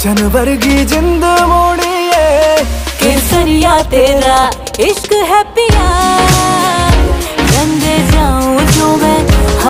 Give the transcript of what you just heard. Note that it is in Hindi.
जनवर की जिंद मोड़िए, केसरिया तेरा इश्क है पिया।